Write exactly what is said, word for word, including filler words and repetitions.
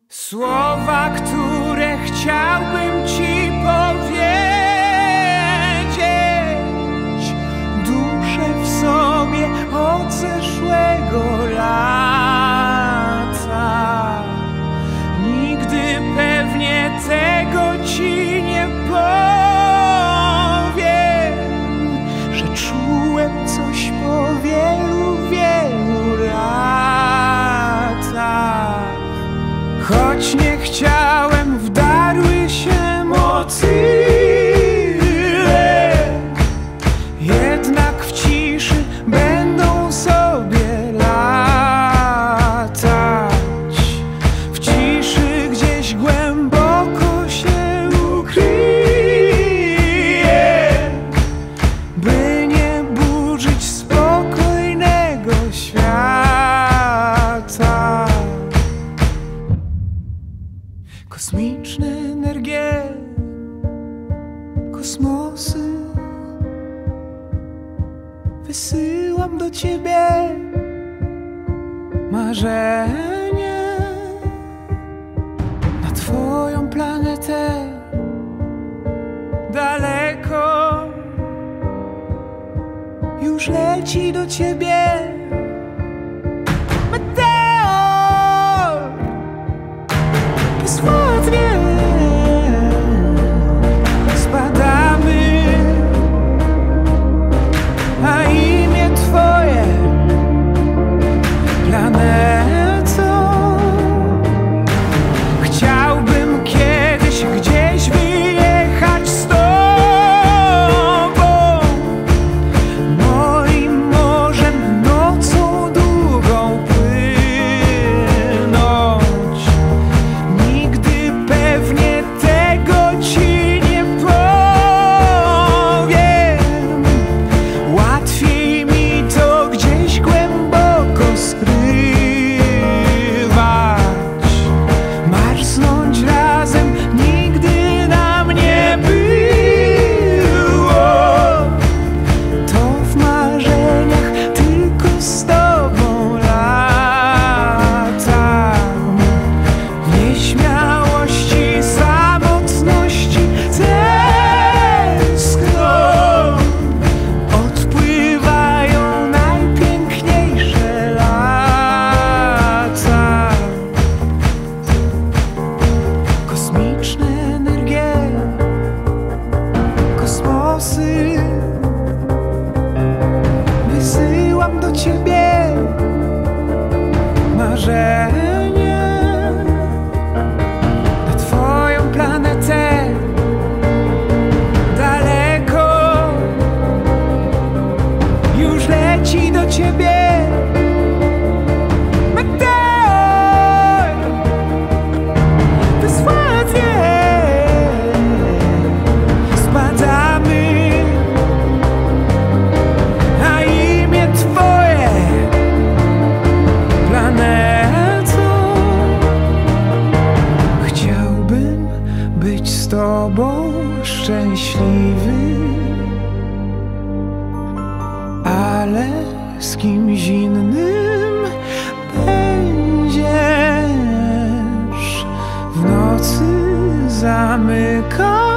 Słowa, które chciałbym ci powiedzieć, duszę w sobie od zeszłego lata. Nigdy pewnie tego ci nie powiem, że czułem coś po wielu, wielu latach. Choć nie chciałem, wdarły się motyle, jednak w ciszy będą sobie latać. W ciszy gdzieś głęboko się ukryje, by nie burzyć spokojnego świata. Kosmiczne energie, kosmosy, wysyłam do ciebie marzenie na twoją planetę daleko. Już leci do ciebie meteor bezwładnie. Spadamy, a imię twoje planeto. Chciałbym kiedyś gdzieś wyjechać z tobą, moim morzem nocą długą płynąć. Nigdy pewnie tego ci nie powiem, łatwiej mi to gdzieś głęboko skrywać. Marznąć razem nigdy nam nie było, to w marzeniach tylko z tobą latam. W nieśmiałości, samotności tęskną, odpływają najpiękniejsze lata. Kosmiczne energie, kosmosy, wysyłam do ciebie marzenie na twoją planetę daleko. Już leci do ciebie meteor bezwładnie. Spadamy, a imię twoje planeto. Chciałbym być z tobą szczęśliwy, ale z kimś innym będziesz. W nocy zamykam